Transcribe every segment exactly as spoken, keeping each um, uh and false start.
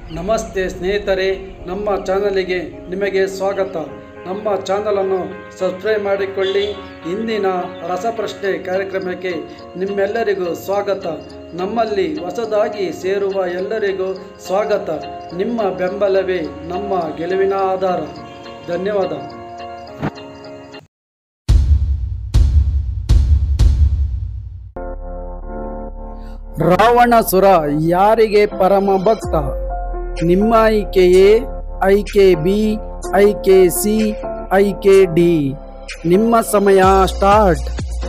ನಮಸ್ತೆ ಸ್ನೇಹಿತರೆ, ನಮ್ಮ ಚಾನಲಿಗೆ ನಿಮಗೆ ಸ್ವಾಗತ. ನಮ್ಮ ಚಾನಲನ್ನು ಸಬ್ಸ್ಕ್ರೈಬ್ ಮಾಡಿಕೊಳ್ಳಿ. ಇಂದಿನ ರಸಪ್ರಶ್ನೆ ಕಾರ್ಯಕ್ರಮಕ್ಕೆ ನಿಮ್ಮೆಲ್ಲರಿಗೂ ಸ್ವಾಗತ. ನಮ್ಮಲ್ಲಿ ಹೊಸದಾಗಿ ಸೇರುವ ಎಲ್ಲರಿಗೂ ಸ್ವಾಗತ. ನಿಮ್ಮ ಬೆಂಬಲವೇ ನಮ್ಮ ಗೆಲುವಿನ ಆಧಾರ. ಧನ್ಯವಾದ. ರಾವಣಾಸುರ ಯಾರಿಗೆ ಪರಮ ಭಕ್ತ? ನಿಮ್ಮ ಆಯ್ಕೆಯೇ ಆಯ್ಕೆ ಬಿ, ಆಯ್ಕೆ ಸಿ, ಆಯ್ಕೆ ಡಿ. ನಿಮ್ಮ ಸಮಯ ಸ್ಟಾರ್ಟ್.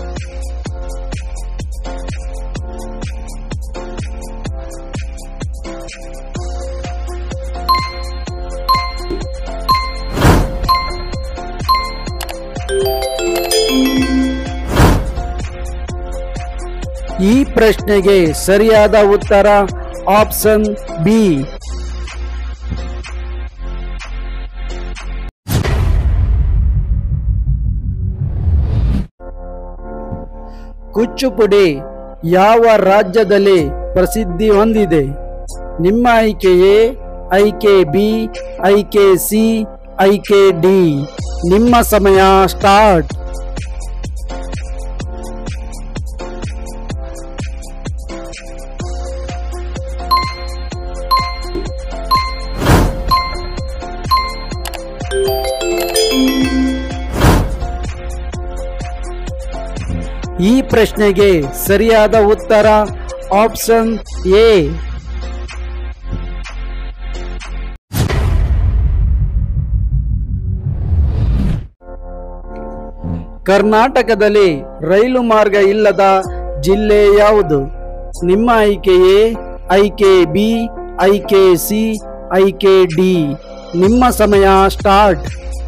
ಈ ಪ್ರಶ್ನೆಗೆ ಸರಿಯಾದ ಉತ್ತರ ಆಪ್ಷನ್ ಬಿ. ಕುಚ್ಚುಪುಡಿ ಯಾವ ರಾಜ್ಯದಲ್ಲಿ ಪ್ರಸಿದ್ಧಿ ಹೊಂದಿದೆ? ನಿಮ್ಮ ಆಯ್ಕೆಯೇ ಆಯ್ಕೆ ಬಿ, ಆಯ್ಕೆ ಸಿ, ಆಯ್ಕೆ ಡಿ. ನಿಮ್ಮ ಸಮಯ ಸ್ಟಾರ್ಟ್. ಈ ಪ್ರಶ್ನೆಗೆ ಸರಿಯಾದ ಉತ್ತರ ಆಪ್ಷನ್ ಎ. ಕರ್ನಾಟಕದಲ್ಲಿ ರೈಲು ಮಾರ್ಗ ಇಲ್ಲದ ಜಿಲ್ಲೆ ಯಾವುದು? ನಿಮ್ಮ ಆಯ್ಕೆಯೇ ಆಯ್ಕೆ ಬಿ, ಆಯ್ಕೆ ಸಿ, ಆಯ್ಕೆ ಡಿ. ನಿಮ್ಮ ಸಮಯ ಸ್ಟಾರ್ಟ್.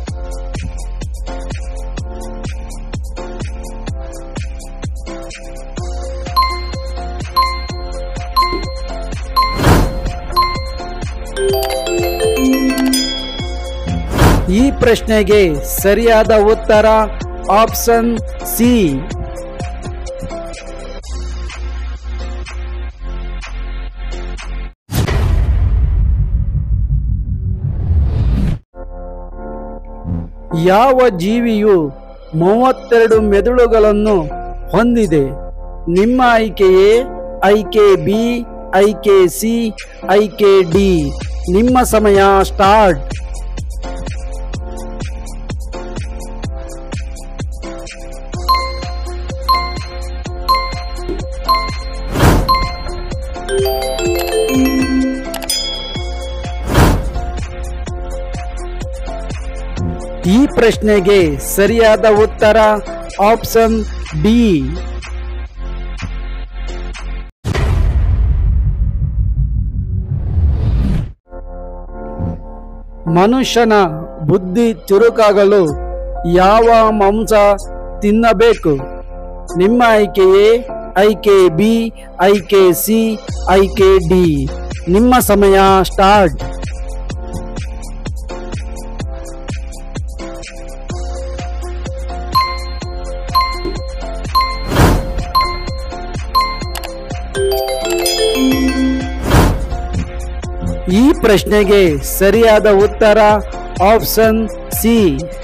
ಈ ಪ್ರಶ್ನೆಗೆ ಸರಿಯಾದ ಉತ್ತರ ಆಪ್ಷನ್ ಸಿ. ಯಾವ ಜೀವಿಯು ಮೂವತ್ತೆರಡು ಮೆದುಳುಗಳನ್ನು ಹೊಂದಿದೆ? ನಿಮ್ಮ ಆಯ್ಕೆಯೇ ಆಯ್ಕೆ ಬಿ, ಆಯ್ಕೆ ಸಿ, ಆಯ್ಕೆ ಡಿ. ನಿಮ್ಮ ಸಮಯ ಸ್ಟಾರ್ಟ್. ಈ ಪ್ರಶ್ನೆಗೆ ಸರಿಯಾದ ಉತ್ತರ ಆಪ್ಷನ್ ಡಿ. ಮನುಷ್ಯನ ಬುದ್ಧಿ ಚುರುಕಾಗಲು ಯಾವ ಮಾಂಸ ತಿನ್ನಬೇಕು? ನಿಮ್ಮ ಆಯ್ಕೆಯೇ ಆಯ್ಕೆ ಬಿ, ಆಯ್ಕೆ ಸಿ, ಆಯ್ಕೆ ಡಿ. ನಿಮ್ಮ ಸಮಯ ಸ್ಟಾರ್ಟ್. ಈ ಪ್ರಶ್ನೆಗೆ ಸರಿಯಾದ ಉತ್ತರ ಆಪ್ಷನ್ ಸಿ.